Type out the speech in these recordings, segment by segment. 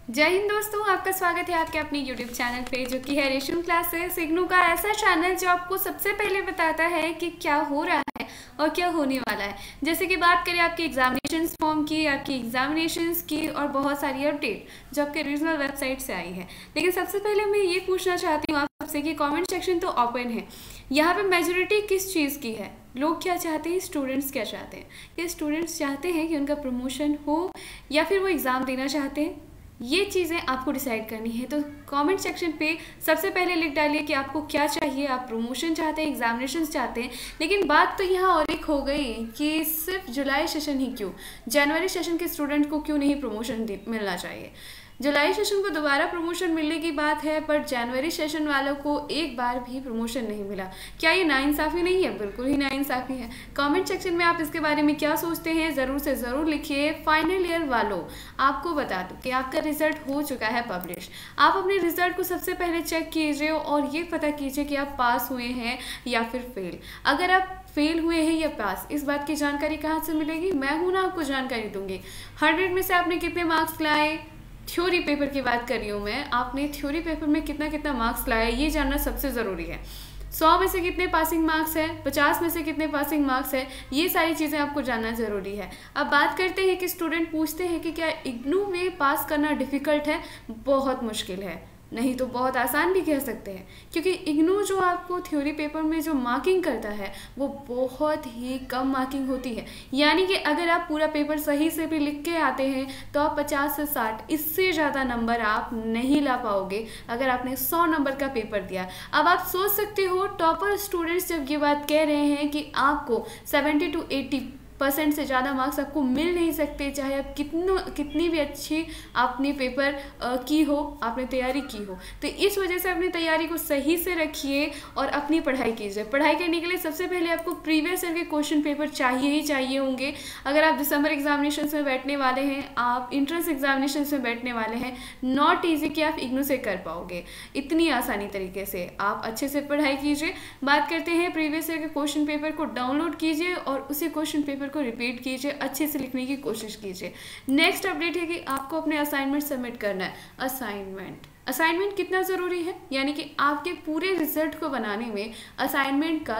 जय हिंद दोस्तों, आपका स्वागत है आपके अपने YouTube चैनल पे जो कि है रेशम क्लासेस इग्नू का ऐसा चैनल जो आपको सबसे पहले बताता है कि क्या हो रहा है और क्या होने वाला है। जैसे कि बात करें आपकी एग्जामिनेशन फॉर्म की, आपकी एग्जामिनेशंस की और बहुत सारी अपडेट जो आपके रीजनल वेबसाइट से आई है। लेकिन सबसे पहले मैं ये पूछना चाहती हूँ आप सबसे कि कॉमेंट सेक्शन तो ओपन है, यहाँ पे मेजोरिटी किस चीज़ की है? लोग क्या चाहते हैं, स्टूडेंट्स क्या चाहते हैं? ये स्टूडेंट्स चाहते हैं कि उनका प्रमोशन हो या फिर वो एग्ज़ाम देना चाहते हैं? ये चीज़ें आपको डिसाइड करनी है। तो कमेंट सेक्शन पे सबसे पहले लिख डालिए कि आपको क्या चाहिए। आप प्रमोशन चाहते हैं, एग्जामिनेशंस चाहते हैं। लेकिन बात तो यहाँ और एक हो गई कि सिर्फ जुलाई सेशन ही क्यों, जनवरी सेशन के स्टूडेंट को क्यों नहीं प्रमोशन मिलना चाहिए? जुलाई सेशन को दोबारा प्रमोशन मिलने की बात है, पर जनवरी सेशन वालों को एक बार भी प्रमोशन नहीं मिला। क्या ये नाइंसाफ़ी नहीं है? बिल्कुल ही नाइंसाफ़ी है। कमेंट सेक्शन में आप इसके बारे में क्या सोचते हैं ज़रूर से ज़रूर लिखिए। फाइनल ईयर वालों, आपको बता दूं कि आपका रिजल्ट हो चुका है पब्लिश। आप अपने रिजल्ट को सबसे पहले चेक कीजिए और ये पता कीजिए कि आप पास हुए हैं या फिर फेल। अगर आप फेल हुए हैं या पास, इस बात की जानकारी कहाँ से मिलेगी? मैं हूँ ना, आपको जानकारी दूंगी। 100 में से आपने कितने मार्क्स लाए? थ्योरी पेपर की बात कर रही हूँ मैं। आपने थ्योरी पेपर में कितना कितना मार्क्स लाया, ये जानना सबसे ज़रूरी है। 100 में से कितने पासिंग मार्क्स है, 50 में से कितने पासिंग मार्क्स है, ये सारी चीज़ें आपको जानना ज़रूरी है। अब बात करते हैं कि स्टूडेंट पूछते हैं कि क्या इग्नू में पास करना डिफ़िकल्ट है? बहुत मुश्किल है, नहीं तो बहुत आसान भी कह सकते हैं, क्योंकि इग्नू जो आपको थ्योरी पेपर में जो मार्किंग करता है वो बहुत ही कम मार्किंग होती है। यानी कि अगर आप पूरा पेपर सही से भी लिख के आते हैं तो आप 50 से 60, इससे ज़्यादा नंबर आप नहीं ला पाओगे अगर आपने 100 नंबर का पेपर दिया। अब आप सोच सकते हो, टॉपर स्टूडेंट्स जब ये बात कह रहे हैं कि आपको 70 to 80% से ज़्यादा मार्क्स आपको मिल नहीं सकते, चाहे आप कितनी भी अच्छी आपने पेपर की हो, आपने तैयारी की हो। तो इस वजह से अपनी तैयारी को सही से रखिए और अपनी पढ़ाई कीजिए। पढ़ाई करने के लिए सबसे पहले आपको प्रीवियस ईयर के क्वेश्चन पेपर चाहिए ही चाहिए होंगे। अगर आप दिसंबर एग्जामिनेशन में बैठने वाले हैं, आप इंट्रेंस एग्जामिनेशन में बैठने वाले हैं, नॉट ईजी कि आप इग्नू से कर पाओगे इतनी आसानी तरीके से। आप अच्छे से पढ़ाई कीजिए। बात करते हैं प्रीवियस ईयर के क्वेश्चन पेपर को डाउनलोड कीजिए और उसी क्वेश्चन पेपर को रिपीट कीजिए, अच्छे से लिखने की कोशिश कीजिए। नेक्स्ट अपडेट है कि आपको अपने असाइनमेंट सबमिट करना है। असाइनमेंट कितना ज़रूरी है? यानी कि आपके पूरे रिजल्ट को बनाने में असाइनमेंट का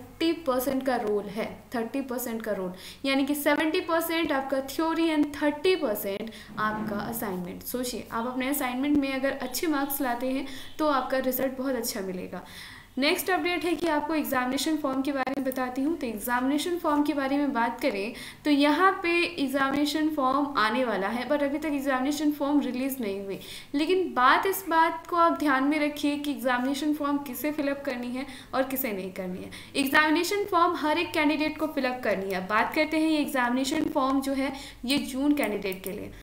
30% का रोल है। 30% का रोल, यानी कि 70% आपका थ्योरी एंड 30% आपका असाइनमेंट। सोचिए, आप अपने असाइनमेंट में अगर अच्छे मार्क्स लाते हैं तो आपका रिजल्ट बहुत अच्छा मिलेगा। नेक्स्ट अपडेट है कि आपको एग्जामिनेशन फॉर्म के बारे में बताती हूँ। तो एग्जामिनेशन फॉर्म के बारे में बात करें तो यहाँ पे एग्जामिनेशन फॉर्म आने वाला है, पर अभी तक एग्जामिनेशन फॉर्म रिलीज़ नहीं हुई। लेकिन इस बात को आप ध्यान में रखिए कि एग्जामिनेशन फॉर्म किसे फिलअप करनी है और किसे नहीं करनी है। एग्जामिनेशन फॉर्म हर एक कैंडिडेट को फिलअप करनी है। बात करते हैं ये एग्जामिनेशन फॉर्म जो है ये जून कैंडिडेट के लिए।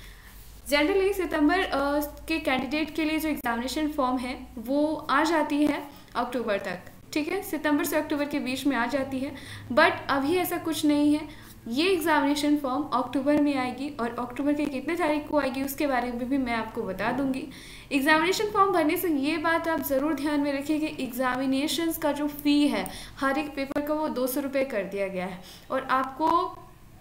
जनरली सितंबर के कैंडिडेट के लिए जो एग्जामिनेशन फॉर्म है वो आ जाती है अक्टूबर तक, ठीक है, सितंबर से अक्टूबर के बीच में आ जाती है। बट अभी ऐसा कुछ नहीं है, ये एग्जामिनेशन फॉर्म अक्टूबर में आएगी और अक्टूबर के कितने तारीख को आएगी उसके बारे में भी मैं आपको बता दूंगी। एग्जामिनेशन फॉर्म भरने से ये बात आप ज़रूर ध्यान में रखिए कि एग्जामिनेशंस का जो फ़ी है हर एक पेपर का वो 200 रुपये कर दिया गया है और आपको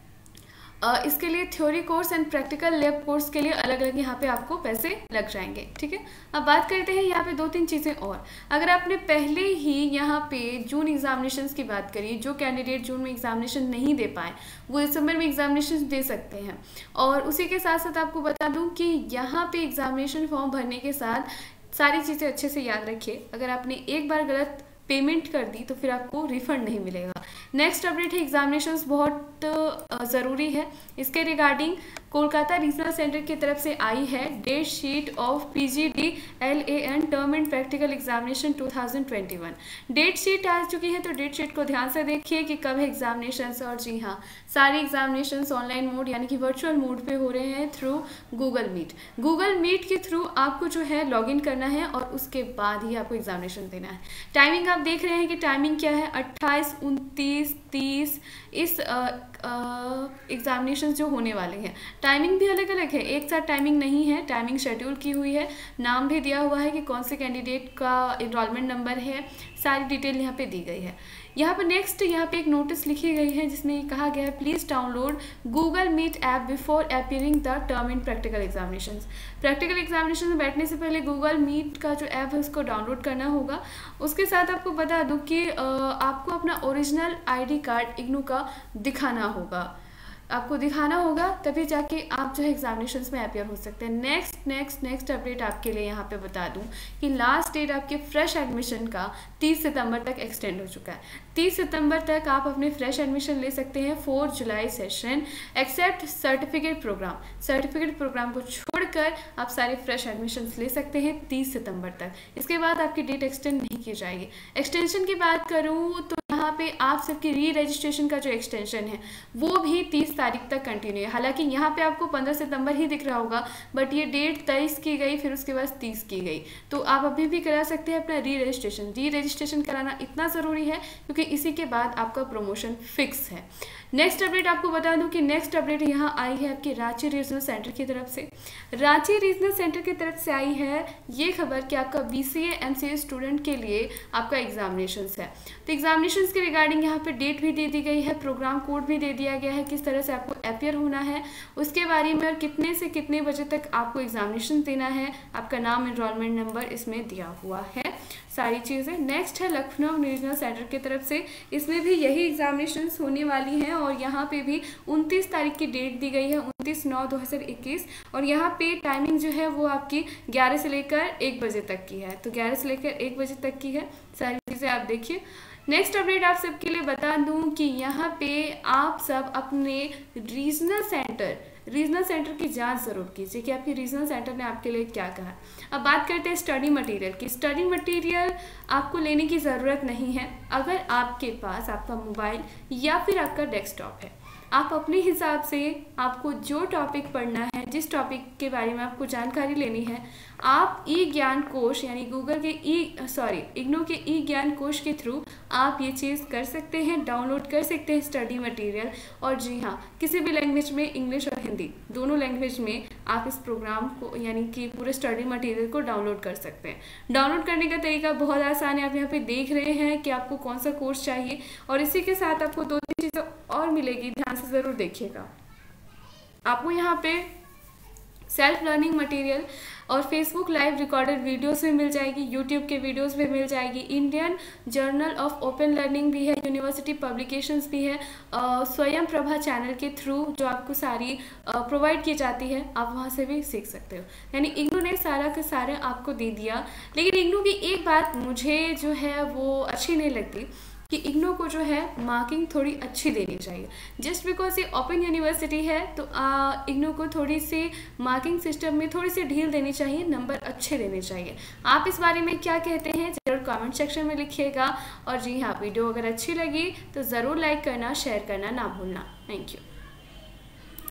इसके लिए theory course and practical lab course के लिए अलग अलग यहाँ पे आपको पैसे लग जाएंगे, ठीक है। अब बात करते हैं यहाँ पे 2-3 चीज़ें और। अगर आपने पहले ही यहाँ पे जून एग्जामिनेशंस की बात करी, जो कैंडिडेट जून में एग्जामिनेशन नहीं दे पाए वो दिसंबर में एग्जामिनेशन दे सकते हैं। और उसी के साथ साथ आपको बता दूँ कि यहाँ पे एग्जामिनेशन फॉर्म भरने के साथ सारी चीज़ें अच्छे से याद रखिए। अगर आपने एक बार गलत पेमेंट कर दी तो फिर आपको रिफंड नहीं मिलेगा। नेक्स्ट अपडेट है एग्जामिनेशंस बहुत ज़रूरी है। इसके रिगार्डिंग कोलकाता रीजनल सेंटर की तरफ से आई है date sheet of PGDLAN term end practical examination 2021। Date sheet आ चुकी है, तो डेट शीट को ध्यान से देखिए कि कब है एग्जामिनेशंस। और जी हाँ, सारे एग्जामिनेशंस ऑनलाइन मोड यानी कि वर्चुअल मोड पे हो रहे हैं through Google Meet. Google Meet के थ्रू आपको जो है लॉगिन करना है और उसके बाद ही आपको एग्जामिनेशन देना है। टाइमिंग आप देख रहे हैं कि टाइमिंग क्या है, 28, 29, 30 इस एग्जामिनेशन जो होने वाले हैं। टाइमिंग भी अलग अलग है, एक साथ टाइमिंग नहीं है, टाइमिंग शेड्यूल की हुई है। नाम भी दिया हुआ है कि कौन से कैंडिडेट का एनरोलमेंट नंबर है, सारी डिटेल यहाँ पे दी गई है। यहाँ पर नेक्स्ट यहाँ पे एक नोटिस लिखी गई है जिसमें कहा गया है please download Google Meet app before appearing the term in practical examinations. Practical examination में बैठने से पहले गूगल मीट का जो ऐप है उसको डाउनलोड करना होगा। उसके साथ आपको बता दूं कि आपको अपना ओरिजिनल आईडी कार्ड इग्नू का दिखाना होगा, आपको दिखाना होगा, तभी जाके आप जो है एग्जामिनेशंस में अपियर हो सकते हैं। नेक्स्ट अपडेट आपके लिए यहाँ पे बता दूं कि लास्ट डेट आपके फ्रेश एडमिशन का 30 सितंबर तक एक्सटेंड हो चुका है। 30 सितंबर तक आप अपने फ्रेश एडमिशन ले सकते हैं 4 जुलाई सेशन, एक्सेप्ट सर्टिफिकेट प्रोग्राम को छोड़कर आप सारे फ्रेश एडमिशन्स ले सकते हैं 30 सितंबर तक। इसके बाद आपकी डेट एक्सटेंड नहीं की जाएगी। एक्सटेंशन की बात करूँ तो यहाँ पे आप सबकी री रजिस्ट्रेशन का जो एक्सटेंशन है वो भी 30 तारीख तक कंटिन्यू है। हालांकि यहाँ पे आपको 15 सितंबर ही दिख रहा होगा, बट ये डेट 23 की गई, फिर उसके बाद 30 की गई, तो आप अभी भी करा सकते हैं अपना री रजिस्ट्रेशन कराना इतना ज़रूरी है क्योंकि इसी के बाद आपका प्रमोशन फिक्स है। नेक्स्ट अपडेट आपको बता दूं कि नेक्स्ट अपडेट यहाँ आई है आपकी रांची रीजनल सेंटर की तरफ से। रांची रीजनल सेंटर की तरफ से आई है ये खबर कि आपका BCA MCA स्टूडेंट के लिए आपका एग्जामिनेशंस है। तो एग्जामिनेशंस के रिगार्डिंग यहाँ पे डेट भी दे दी गई है, प्रोग्राम कोड भी दे दिया गया है, किस तरह से आपको अपियर होना है उसके बारे में, और कितने से कितने बजे तक आपको एग्जामिनेशन देना है, आपका नाम, एनरोलमेंट नंबर इसमें दिया हुआ है, सारी चीज़ें। नेक्स्ट है लखनऊ रीजनल सेंटर की तरफ से, इसमें भी यही एग्जामिनेशंस होने वाली हैं और यहाँ पे भी 29 तारीख की डेट दी गई है, 29/9/2021, और यहाँ पे टाइमिंग जो है वो आपकी 11 से लेकर 1 बजे तक की है। तो 11 से लेकर 1 बजे तक की है, सारी चीज़ें आप देखिए। नेक्स्ट अपडेट आप सबके लिए बता दूं कि यहाँ पे आप सब अपने रीजनल सेंटर की जांच जरूर कीजिए कि आपकी रीजनल सेंटर ने आपके लिए क्या कहा। अब बात करते हैं स्टडी मटेरियल की। स्टडी मटेरियल आपको लेने की ज़रूरत नहीं है अगर आपके पास आपका मोबाइल या फिर आपका डेस्कटॉप है। आप अपने हिसाब से आपको जो टॉपिक पढ़ना है, जिस टॉपिक के बारे में आपको जानकारी लेनी है, आप ज्ञान कोश यानी गूगल के इग्नू के ज्ञान कोश के थ्रू आप ये चीज़ कर सकते हैं, डाउनलोड कर सकते हैं स्टडी मटेरियल। और जी हाँ, किसी भी लैंग्वेज में, इंग्लिश और हिंदी दोनों लैंग्वेज में आप इस प्रोग्राम को यानी कि पूरे स्टडी मटेरियल को डाउनलोड कर सकते हैं। डाउनलोड करने का तरीका बहुत आसान है, आप यहाँ पे देख रहे हैं कि आपको कौन सा कोर्स चाहिए, और इसी के साथ आपको 2-3 चीज़ें और मिलेगी, ध्यान से ज़रूर देखिएगा। आपको यहाँ पे सेल्फ लर्निंग मटेरियल और फेसबुक लाइव रिकॉर्डेड वीडियोस भी मिल जाएगी, यूट्यूब के वीडियोस भी मिल जाएगी, Indian journal of open learning भी है, यूनिवर्सिटी पब्लिकेशंस भी है, स्वयं प्रभा चैनल के थ्रू जो आपको सारी प्रोवाइड की जाती है, आप वहाँ से भी सीख सकते हो। यानी इग्नू ने सारा का सारा आपको दे दिया। लेकिन इग्नू की एक बात मुझे जो है वो अच्छी नहीं लगती कि इग्नू को जो है मार्किंग थोड़ी अच्छी देनी चाहिए। जस्ट बिकॉज ये ओपन यूनिवर्सिटी है तो इग्नू को थोड़ी सी मार्किंग सिस्टम में थोड़ी सी ढील देनी चाहिए, नंबर अच्छे देने चाहिए। आप इस बारे में क्या कहते हैं ज़रूर कमेंट सेक्शन में लिखिएगा। और जी हाँ, वीडियो अगर अच्छी लगी तो ज़रूर लाइक करना, शेयर करना ना भूलना। Thank you.